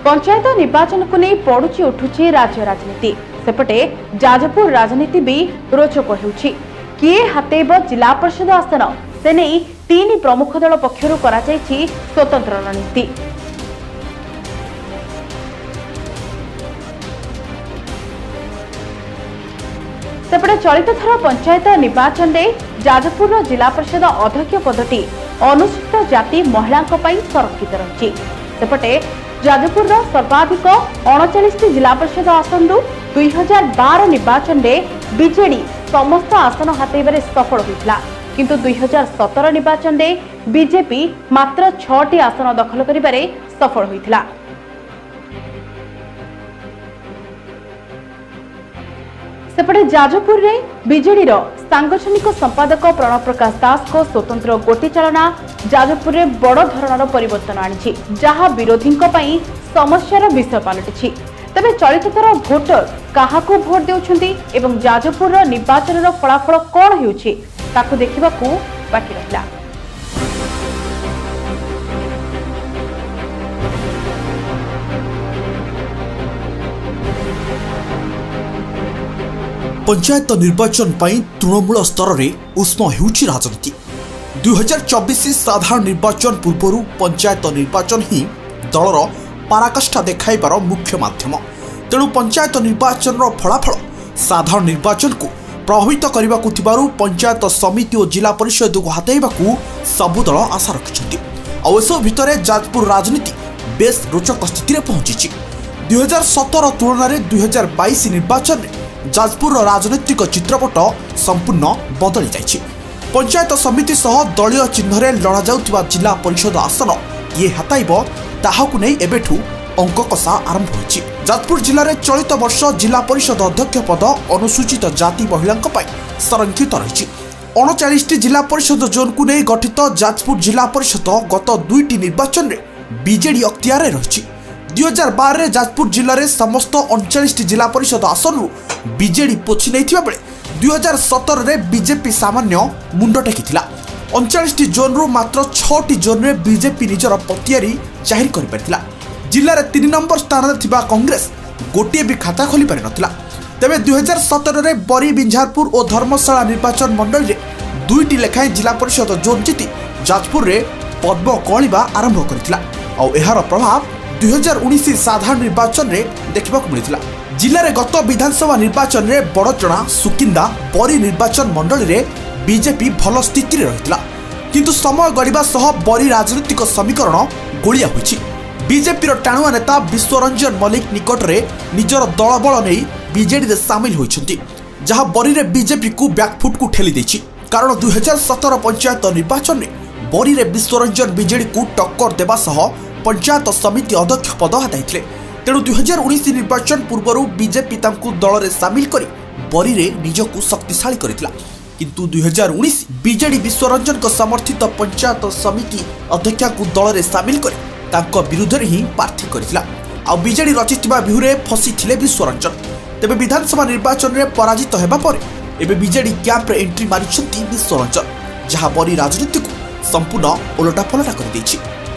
पंचायत निर्वाचन को नहीं पड़ुची उठुची राज्य राजनीति सेपटे जाजपुर राजनीति भी रोचक होउछि। किए हातेब जिला परिषद आसन से नहीं तीन प्रमुख दल पक्षरु करा जायछि स्वतंत्र रणनीति। सेपटे चलित थर पंचायत निर्वाचन में जाजपुर जिला परिषद अध्यक्ष पदटी अनुसूचित जाति महिला संरक्षित रही। सेपटे जाजपुर सर्वाधिक 39 जिला परिषद आसन 2012 निर्वाचन में बीजेडी समस्त आसन हातेबारे सफल होता, किंतु 2017 निर्वाचन में बीजेपी मात्र 6टी आसन दखल करिबारे सफल होता। सेपटे जाजपुर रे बीजेडी सांगठनिक संपादक प्रणव प्रकाश दास को स्वतंत्र गोटी चालना जाजपुर रे बड़ धरणर परिवर्तन आनी, जहां विरोधी समस्यार विषय पलटि। तेबे चलित थर भोटर काहाकू भोट देउछंती एवं जाजपुर निर्वाचन फलाफल कौन होउछि ताकू देखिबाकू बाकी रहिला। पंचायत निर्वाचन पर तृणमूल स्तर में उष्म होउछि राजनीति। 2024 साधारण निर्वाचन पूर्व पंचायत निर्वाचन ही दलर पराकाष्ठा देखाइबार मुख्य माध्यम। तेणु पंचायत निर्वाचन फलाफल साधारण निर्वाचन को प्रभावित करने को पंचायत समिति और जिला परिषद को हाथाइबाकू सबु दल आशा रखिछन्ति। अवश्य भितर जाजपुर राजनीति बेस रोचक स्थिति में पहुंची। 2017 तुलन में 2022 निर्वाचन में जाजपुर राजनीतिक चित्रपट संपूर्ण बदली जाइछि। पंचायत समिति सह दलीय चिन्ह रे लड़ा जाउथिबा जिला परिषद आसन ये हटाइब ताहाकु नै एबेठु अंक कषा आरंभ होइछि। जाजपुर जिले में चलित वर्ष जिला परिषद अध्यक्ष पद अनुसूचित जाति महिला संरक्षित रही। 39 जिला परिषद जोन को नहीं गठित जाजपुर जिला परिषद गत 2टी निर्वाचन में बीजेडी अख्तियार रही। 2012 रे जाजपुर जिले में समस्त 39 जिला परिषद आसन बीजेडी पोछि नैथिबा बेले 2017 रे बीजेपी सामान्य मुंड टेकिथिला। 39 जोन रु मात्र 6टी जोन रे बीजेपी निजर पतियारी जाहिर करि परिथिला। जिले में 3 नंबर स्थान में थिबा कांग्रेस गोटे भी खाता खोली पारि नथिला। तेबे 2017 रे बरी बिंझारपुर और धर्मशाला निर्वाचन मंडल रे 2टी लेखाएं जिला परिषद जोन जीति जाजपुर रे पद्म कलिबा आरंभ करथिला। और एहार प्रभाव 2019 साधारण निर्वाचन रे देखिबा को मिलिथिला। जिले में गत विधानसभा निर्वाचन में बड़चणा सुकिंदा बरी निर्वाचन मंडल रे बीजेपी भल स्थिति रे रहितला, किंतु समय गड़िबा सह बरी राजनीतिक समीकरण गोलिया होइछि। बीजेपी टाणुआ नेता विश्वरंजन मल्लिक निकट रे निजर दलबल नहीं बीजेडी रे सामिल होइछन्ति, जहां बरी रे बीजेपी को बैकफुट को ठेली दैछि। कारण 2017 पंचायत निर्वाचन में बरी रे विश्वरंजन बीजेडी को टक्कर देबा सह पंचायत समिति अध्यक्ष पद हाताइथिले। तेणु 2019 निर्वाचन पूर्व बीजेपी तांकु दल रे सामिल करी बरी रे निजकु शक्तिशाली करितला, किंतु 2019 बीजेडी विश्वरंजन को समर्थित पंचायत समिति अध्यक्ष को दल रे सामिल करी तांको विरुद्ध रे ही प्रार्थी करितला। आ बीजेडी रचितबा बिहुरे फसीथिले विश्वरंजन। तेबे विधानसभा निर्वाचन रे पराजित हेबा परे एबे बीजेडी कैंप रे एंट्री मारिछन्ती विश्वरंजन, जहां बरी राजनीति को संपूर्ण उलटा पलटा कर दैछि।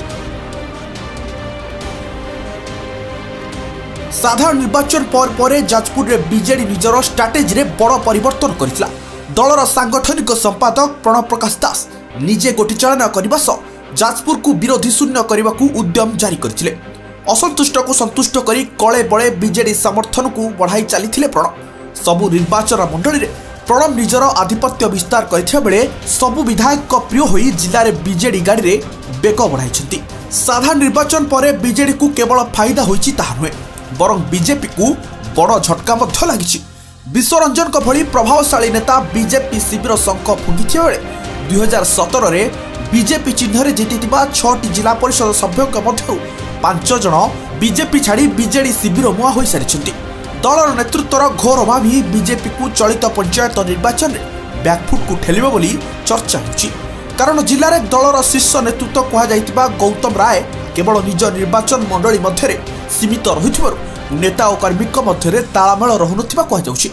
साधारण निर्वाचन पर जाजपुर रे बीजेडी निजर स्ट्राटेजी रे बड़ परिवर्तन करितला। दलर सांगठनिक संपादक प्रणव प्रकाश दास निजे गोटी चालना करबा सह जाजपुर को विरोधी शून्य करने को उद्यम जारी करथिले। असंतुष्ट को संतुष्ट करी कले बळे बीजेडी समर्थन को बढ़ाई चली प्रणव। सबु निर्वाचन मंडली रे प्रणव निजर आधिपत्य विस्तार करथिबा बेले सबु विधायक प्रिय होई जिले में बीजेडी गाड़ी रे बेक बढ़ाई। साधारण निर्वाचन पर बीजेडी को केवल फायदा होइछि ताहा नुहे, बरं बीजेपी को बड़ झटका मध्य लागिछि। विश्वरंजन को भली प्रभावशाली नेता बीजेपी शिविर शंख फुंकिथिबा बेले 2017 रे बीजेपी चिन्ह रे जीतिथिबा 6टी जिला परिषद सभ्यों मध्य 5 जन बीजेपी छाड़ी बीजेडी शिविर मुआ होई सारिछन्ति। दलर नेतृत्वर घोर अभाव ही बीजेपी को चलित पंचायत निर्वाचन में बैकफुट को ठेलिबो बोली चर्चा होछि। कारण जिले में दलर शीर्ष नेतृत्व कहा जाइतिबा गौतम राय केवल निज निर्वाचन मंडली मध्य सीमित रहिथिबारु नेता और कर्मी मध्य तालमेल रहुनथिबा कहा जाउछि।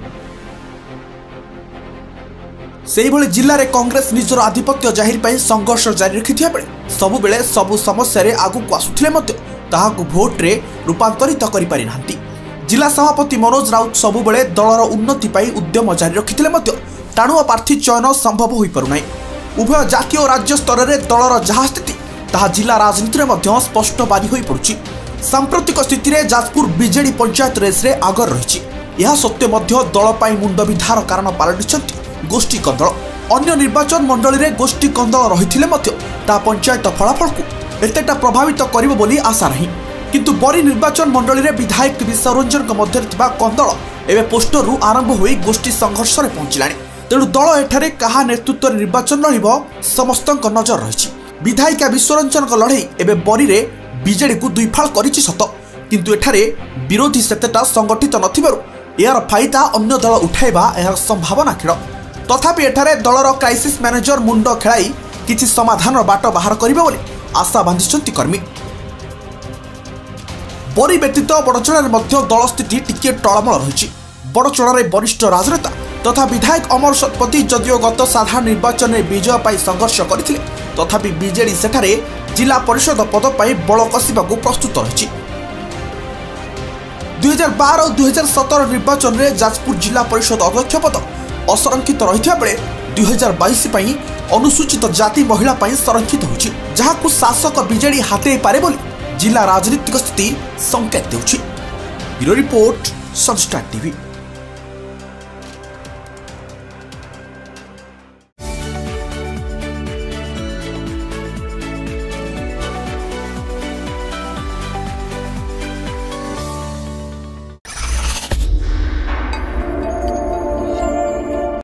सेहिभଳି जिले कांग्रेस निजर आधिपत्य जाहिर संघर्ष जारी रखिथिबा बेले सबु समस्या आगु आसुथिले ताहाकु भोट्रे रूपांतरित करि नांती। जिला सभापति मनोज राउत सबुबले दलर उन्नति पाई उद्यम जारी रखिथिले मध्य टाणुआ प्रार्थी चयन संभव होई परुनाई। उभय जातीय और राज्य स्तर में दलर जहा स्थिति ताहा जिला राजनीति में स्पष्ट बारी होई पड़ुछि। सांप्रतिक स्थिति में जाजपुर बीजेडी पंचायत रेस रे आगर रही। यह सत्वे मध्य दल पाई मुंड विधार कारण पलटिछंती गोष्ठी कंदल। अन्य निर्वाचन मंडली में गोष्ठी कंदल रही पंचायत फलाफल को एतेटा प्रभावित करिबो बोली आशा नहीं। किंतु बरी निर्वाचन मंडली में विधायक विश्वरंजन मध्य कंदल एवं पोस्टर रु आरंभ होई गोष्ठी संघर्ष में पहुंचलानी। तेणु दल एठारे कहा नेतृत्व निर्वाचन लड़िबो समस्त नजर रही। विधायिका विश्वरंजन लड़ई एवं बरी रे बीजेडी को दुईफाल करिछि सत, किंतु एठारे विरोधी सेतेटा संगठित नथिबारु यार फायदा अन्य दल उठाइबा यार संभावना क्षीण। तथापि एठारे दलर क्राइसिस मैनेजर मुंड खेलाई किछि समाधान बाट बाहर करिबे बोली आशा बांधिछंती कर्मी। बरी व्यतीत बड़चणारे मध्य दल स्थिति टिके टळमळ रही। बड़चणारे वरिष्ठ राजनेता तथा विधायक अमर शतपथी जदिओ गत साधारण निर्वाचन में विजय पाई संघर्ष करथिले, तथापि बीजेडी सेठारे जिला परिषद पद पाई बल कसिबाकू प्रस्तुत रही। 2012 और 2017 निर्वाचन में जाजपुर जिला परिषद अध्यक्ष पद असंरक्षित रही बेले 2022 पाई अनुसूचित जाति महिला पाई संरक्षित होछि, जहाकू शासक बीजेडी हाते पारे बोली जिला राजनीतिक स्थिति संकेत देउछि। Bureau report, Sunstar TV.